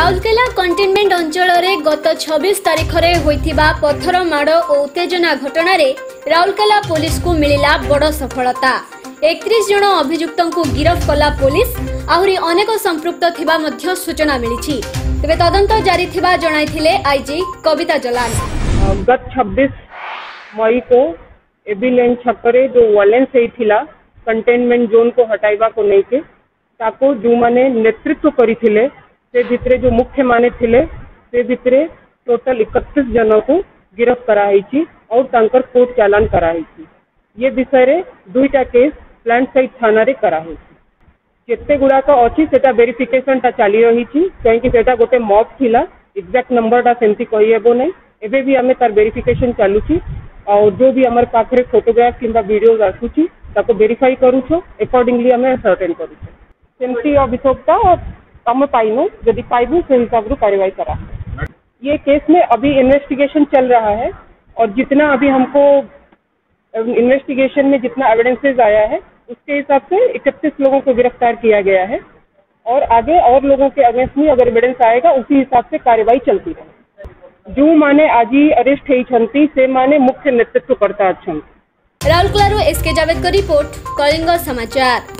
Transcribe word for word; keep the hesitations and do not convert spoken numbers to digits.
Rourkela containment अंचल में गत छब्बीस तारीख में होइथिबा पत्थर माड़ और उत्तेजना घटना रे राउरकेला पुलिस को मिलिला बड़ सफलता। इकतीस जन अभियुक्त को गिरफ्त कला पुलिस। आहरी अनेक संपृक्त थिबा मध्य सूचना मिली। तेबे तदंत जारी थिबा जणाइथिले आईजी कविता जलान। गत छब्बीस मई को एबी लेन छकरे जो वायलेंस होइथिला कंटेनमेंट जोन को हटाइबा को लेके ताको जो माने नेतृत्व करिथिले से भितरे जो मुख्य माने थिले से भितरे टोटल इकतीस जनों को गिरफ्त कराई और तांकर कोर्ट चालान कराई। ये विषय रे दुईटा केस प्लांट साइट थाना रे कराई। केते गुड़ाक अच्छी सेटा वेरिफिकेशन टा चली रही कहीं सेटा गोटे मॉब थिला एग्जैक्ट नंबर टा सेमती कही हेबो नै। एबे भी आमे तार वेरिफिकेशन चालुची और जो भी हमर पाखरे फोटोग्राफ किंबा वीडियोस आसुची ताको वेरीफाई करूछो अकॉर्डिंगली आमे सर्टेन करूछो। सेमती अभियोक्ता हम पाइनु यदि पाइबू से हिसाब रू कार्रवाई करा। ये केस में अभी इन्वेस्टिगेशन चल रहा है और जितना अभी हमको इन्वेस्टिगेशन में जितना एविडेंसेस आया है उसके हिसाब से इकतीस लोगों को गिरफ्तार किया गया है और आगे और लोगों के अगेंस्ट में अगर एविडेंस आएगा उसी हिसाब से कार्रवाई चलती है। जो माने आज अरेस्ट होती से माने मुख्य नेतृत्व करता अच्छा। राउरकेला एसके जावेद को रिपोर्ट कलिंग समाचार।